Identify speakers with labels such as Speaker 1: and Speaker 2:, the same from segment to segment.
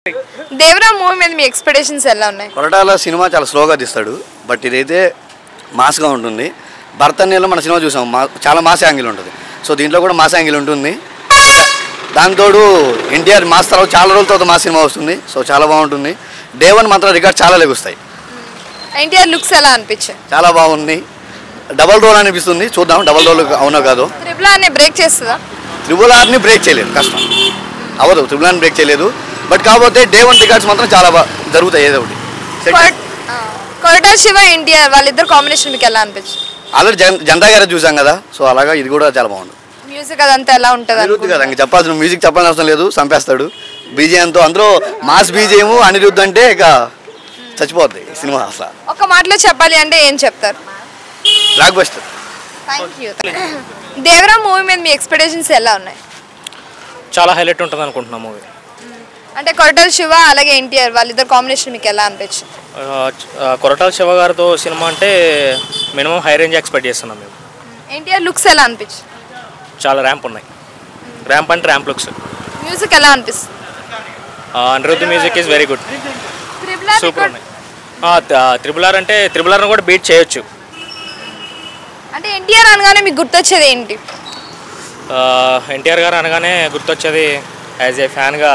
Speaker 1: Devara movie మీద మీ expectations ఎలా ఉన్నాయి?
Speaker 2: కొరటాల సినిమా చాలా స్లోగా తీస్తాడు, బట్ ఇదైతే మాస్గా ఉంటుంది. భరతన్యలో మన సినిమా చూసాం, చాలా మాస్ యాంగిల్ ఉంటుంది. సో దీంట్లో కూడా మాస్ యాంగిల్ ఉంటుంది. దాంతోడు ఎన్టీఆర్ మాస్ తర్వాత చాలా రోజుల తర్వాత మాస్ సినిమా వస్తుంది. సో చాలా బాగుంటుంది. డే 1 మాత్రం రికార్డ్ చాలా లెగుస్తాయి.
Speaker 1: ఎన్టీఆర్ లుక్స్ ఎలా అనిపించాయి?
Speaker 2: చాలా బాగుంది. డబల్ రోల్ అనిపిస్తుంది, చూద్దాం డబల్ రోల్ అవునో కాదో.
Speaker 1: ట్రిపుల్ ఆర్ని బ్రేక్ చేస్తుందా?
Speaker 2: ట్రిపుల్ ఆర్ని బ్రేక్ చేయలేదు, కష్టం అవ్వదు. ట్రిపుల్ ఆర్ని బ్రేక్ చేయలేదు, బట్ కాకపోతే డే 1 రికార్డ్స్ మాత్రం చాలా బాగా జరుగుతాయి. ఏదో ఒకటి
Speaker 1: కొరటాల శివ ఎన్టీఆర్ వాళ్ళిద్దరు కాంబినేషన్ మీకు ఎలా అనిపించింది?
Speaker 2: ఆల్రెడీ జనతా గారే చూసాం కదా, సో అలాగా ఇది కూడా చాలా బాగుంది.
Speaker 1: మ్యూజిక్ అదంతా ఎలా ఉంటుంది
Speaker 2: కదా, ఇంకా చెప్పాల్సిన మ్యూజిక్ చెప్పాల్సిన అవసరం లేదు, చంపేస్తాడు. బీజేఎంతో అందులో మాస్ బీజేఎం అనిరుద్ధ్ అంటే ఇక చచ్చిపోద్ది సినిమా. అసలు
Speaker 1: ఒక మాటలో చెప్పాలి అంటే ఏం చెప్తారు?
Speaker 2: Block buster.
Speaker 1: దేవరా మూవీ మీద మీ ఎక్స్పెక్టేషన్స్ ఎలా ఉన్నాయి?
Speaker 3: చాలా హైలైట్ ఉంటుంది అనుకుంటున్నా మూవీ.
Speaker 1: అంటే కొరటాల శివ అలాగే ఎన్టీఆర్ వాళ్ళిద్దరు కాంబినేషన్ మీకు ఎలా అనిపించింది?
Speaker 3: కొరటాల శివ గారితో సినిమా అంటే మినిమం హై రేంజ్ ఎక్స్పెక్ట్ చేస్తున్నాం మేము.
Speaker 1: ఎన్టీఆర్ లుక్స్ ఎలా అనిపించింది?
Speaker 3: చాలా ర్యాంప్ ఉన్నాయి. ర్యాంప్ అంటే ర్యాంప్ లుక్స్.
Speaker 1: మ్యూజిక్ ఎలా అనిపిస్తుంది?
Speaker 3: Anirudh music is very good, super ఉన్నాయి. త్రిబుల్ ఆర్ అంటే త్రిబుల్ ఆర్ని కూడా బీట్ చేయొచ్చు.
Speaker 1: అంటే ఎన్టీఆర్ అనగానే మీకు గుర్తొచ్చేది ఏంటి?
Speaker 3: ఎన్టీఆర్ గారు అనగానే గుర్తొచ్చేది యాజ్ ఏ ఫ్యాన్గా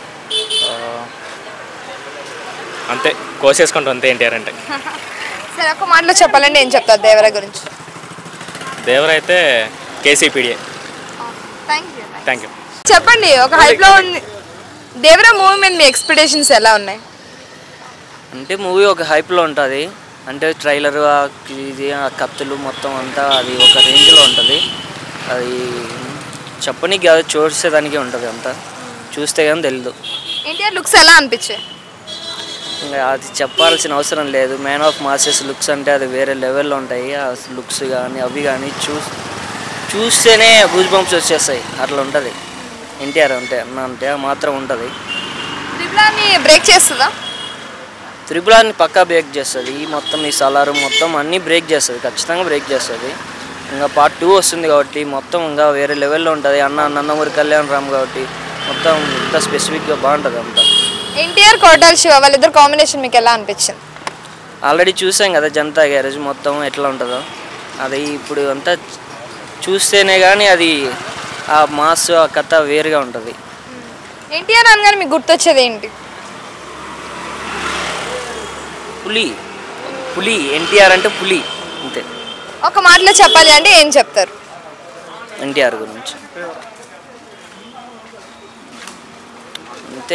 Speaker 3: అంతే కోసేసుకుంటాం అంతే ఎన్టీఆర్ అంటే.
Speaker 1: సరే ఒక మాటలో చెప్పాలంటే ఏం చెప్తారు దేవరా గురించి?
Speaker 3: దేవరా అయితే కేసీపీడిఏ. Thank you.
Speaker 1: చెప్పండి, ఒక హైప్లో ఉంది దేవరా మూవీ మీద మీ ఎక్స్పెక్టేషన్స్ ఎలా ఉన్నాయి?
Speaker 4: అంటే మూవీ ఒక హైప్లో ఉంటుంది. అంటే ట్రైలర్ ఇది కత్తులు మొత్తం అంతా అది ఒక రేంజ్లో ఉంటుంది. అది చెప్పనీకి కాదు, చూసేదానికే ఉంటుంది. అంతా చూస్తే కానీ తెలీదు.
Speaker 1: ఎన్టీఆర్ లుక్స్ ఎలా అనిపించాయి?
Speaker 4: ఇంకా అది చెప్పాల్సిన అవసరం లేదు. మ్యాన్ ఆఫ్ మాసెస్ లుక్స్ అంటే అది వేరే లెవెల్లో ఉంటాయి. ఆ లుక్స్ కానీ అవి కానీ చూస్తేనే గూజ్ బంప్స్ వచ్చేస్తాయి, అట్లా ఉంటుంది. ఎన్టీఆర్ అంటే అన్న అంటే మాత్రం ఉంటుంది.
Speaker 1: ట్రిపుల్ ఆర్ని బ్రేక్ చేస్తుందా?
Speaker 4: త్రిపుల్ ఆర్ని పక్కా బ్రేక్ చేస్తుంది. మొత్తం ఈ సలారు మొత్తం అన్నీ బ్రేక్ చేస్తుంది, ఖచ్చితంగా బ్రేక్ చేస్తుంది. ఇంకా పార్ట్ 2 వస్తుంది కాబట్టి మొత్తం ఇంకా వేరే లెవెల్లో ఉంటుంది. నందమూరి కళ్యాణ్ రామ్ కాబట్టి మొత్తం ఇంత స్పెసిఫిక్గా బాగుంటుంది అంతా.
Speaker 1: ఎన్టీఆర్ కొరటాల శివ వాళ్ళిద్దరు కాంబినేషన్ మీకు ఎలా అనిపించింది?
Speaker 4: ఆల్రెడీ చూసాం కదా జనతా గ్యారేజ్ మొత్తం ఎట్లా ఉంటుందో. అది ఇప్పుడు అంతా చూస్తేనే కానీ అది ఆ మాస్ ఆ కథ వేరుగా ఉంటుంది.
Speaker 1: ఎన్టీఆర్ అనగానే మీకు గుర్తొచ్చేది ఏంటి?
Speaker 4: పులి. ఎన్టీఆర్ అంటే పులి అంతే.
Speaker 1: ఒక మాటలో చెప్పాలి అంటే ఏం చెప్తారు
Speaker 4: ఎన్టీఆర్ గురించి? అంతే.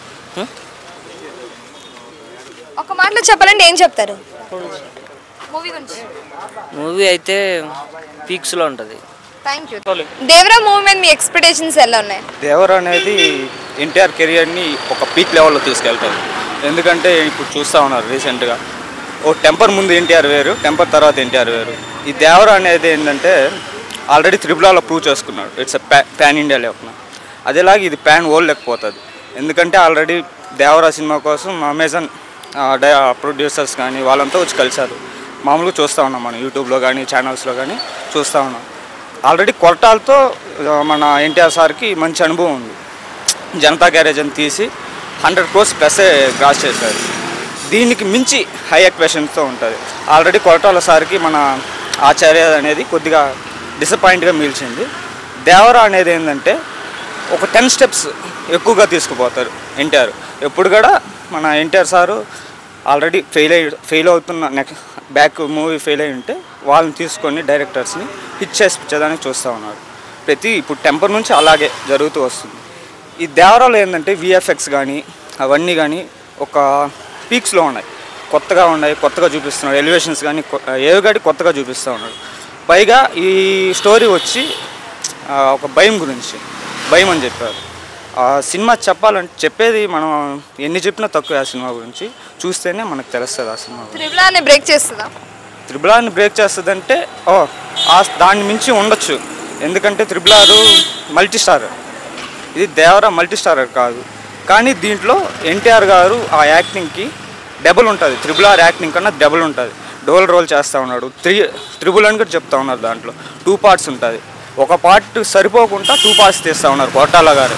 Speaker 1: ఒక మాటలో చెప్పాలంటే ఏం చెప్తారు మూవీ గురించి?
Speaker 4: మూవీ అయితే పీక్స్లో ఉంటుంది.
Speaker 1: Thank you. దేవరా మూవీ మీద మీ ఎక్స్పెక్టేషన్స్ ఎలా ఉన్నాయి?
Speaker 5: దేవరా అనేది ఎన్టీఆర్ కెరియర్ని ఒక పీక్ లెవెల్లో తీసుకెళ్తారు. ఎందుకంటే ఇప్పుడు చూస్తూ ఉన్నారు రీసెంట్గా ఓ టెంపర్ ముందు ఎన్టీఆర్ వేరు, టెంపర్ తర్వాత ఎన్టీఆర్ వేరు. ఈ దేవరా అనేది ఏంటంటే ఆల్రెడీ త్రిబుల్ ప్రూవ్ చేసుకున్నాడు. ఇట్స్ ప్యాన్ ఇండియా లేకుండా. అదేలాగా ఇది ప్యాన్ వరల్డ్ లేకపోతుంది. ఎందుకంటే ఆల్రెడీ దేవరా సినిమా కోసం అమెజాన్ ప్రొడ్యూసర్స్ కానీ వాళ్ళంతా వచ్చి కలిశారు. మామూలుగా చూస్తూ ఉన్నాం మనం యూట్యూబ్లో కానీ ఛానల్స్లో కానీ చూస్తూ ఉన్నాం. ఆల్రెడీ కొరటాలతో మన ఎన్టీఆర్ సార్కి మంచి అనుభవం ఉంది. జనతా గ్యారేజ్ అని తీసి 100 crores ప్లస్ క్రాస్ చేశారు. దీనికి మించి హై ఎక్స్పెక్టేషన్స్తో ఉంటుంది. ఆల్రెడీ కొరటాల సార్కి మన ఆచార్య అనేది కొద్దిగా డిసప్పాయింట్గా మిగిల్చింది. దేవరా అనేది ఏంటంటే ఒక 10 steps ఎక్కువగా తీసుకుపోతారు ఎన్టీఆర్. ఎప్పుడు కూడా మన ఎన్టీఆర్ సారు ఆల్రెడీ ఫెయిల్ అవుతున్న బ్యాక్ మూవీ ఫెయిల్ అయి ఉంటే వాళ్ళని తీసుకొని డైరెక్టర్స్ని హిట్ చేసేదానికి చూస్తూ ఉన్నారు. ఇప్పుడు టెంపర్ నుంచి అలాగే జరుగుతూ వస్తుంది. ఈ దేవరాలో ఏంటంటే విఎఫ్ఎక్స్ కానీ అవన్నీ కానీ ఒక పీక్స్లో ఉన్నాయి, కొత్తగా చూపిస్తున్నాడు. ఎలివేషన్స్ కానీ ఏవి కానీ కొత్తగా చూపిస్తూ ఉన్నాడు. పైగా ఈ స్టోరీ వచ్చి ఒక భయం అని చెప్పారు. ఆ సినిమా చెప్పేది మనం ఎన్ని చెప్పినా తక్కువ. ఆ సినిమా గురించి చూస్తేనే మనకు తెలుస్తుంది. ఆ సినిమా
Speaker 1: త్రిబుల్ ఆర్ని బ్రేక్ చేస్తుందా?
Speaker 5: త్రిబుల్ ఆర్ని బ్రేక్ చేస్తుందంటే దాన్ని మించి ఉండొచ్చు. ఎందుకంటే త్రిబుల్ ఆర్ మల్టీ స్టార్, ఇది దేవరా మల్టీ స్టారర్ కాదు. కానీ దీంట్లో ఎన్టీఆర్ గారు ఆ యాక్టింగ్కి డబుల్ ఉంటుంది. త్రిబుల్ ఆర్ యాక్టింగ్ కన్నా డబుల్ ఉంటుంది. డబుల్ రోల్ చేస్తూ ఉన్నాడు. త్రిబుల్ అని కూడా చెప్తా ఉన్నారు. దాంట్లో 2 parts ఉంటుంది. ఒక పార్ట్ సరిపోకుండా 2 parts తీస్తూ ఉన్నారు కొరటాల గారు.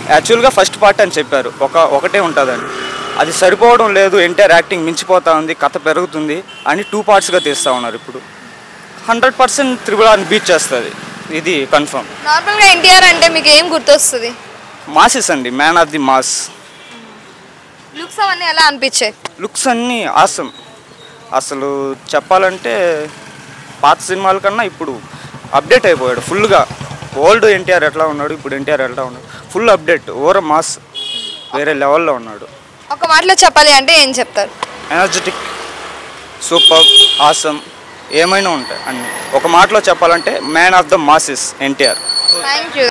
Speaker 5: యాక్చువల్గా ఫస్ట్ పార్ట్ అని చెప్పారు, ఒకటే ఉంటుందని. అది సరిపోవడం లేదు, ఎన్టీఆర్ యాక్టింగ్ మించిపోతా ఉంది, కథ పెరుగుతుంది అని 2 పార్ట్స్గా తీస్తూ ఉన్నారు. ఇప్పుడు 100% త్రిబుల్ ఆర్ని బీట్ చేస్తుంది, ఇది కన్ఫర్మ్.
Speaker 1: నార్మల్గా ఎన్టీఆర్ అంటే మీకు ఏం గుర్తొస్తుంది?
Speaker 5: మాసెస్ అండి, man of the mass.
Speaker 1: Looks అవన్నీ ఎలా అనిపించాయి?
Speaker 5: లుక్స్ అన్నీ ఆసమ్. అసలు చెప్పాలంటే పాత సినిమాల కన్నా ఇప్పుడు అప్డేట్ అయిపోయాడు ఫుల్గా. ఓల్డ్ ఎన్టీఆర్ ఎట్లా ఉన్నాడు, ఇప్పుడు ఎన్టీఆర్ ఎట్లా ఉన్నాడు, ఫుల్ అప్డేట్. ఓవర్ మాస్, వేరే లెవెల్లో ఉన్నాడు.
Speaker 1: ఒక మాటలో చెప్పాలి అంటే ఏం చెప్తారు?
Speaker 5: ఎనర్జెటిక్, సూపర్, ఆసమ్, ఏమైనా ఉంటాయి అన్నీ. ఒక మాటలో చెప్పాలంటే man of the masses NTR.
Speaker 1: Thank you.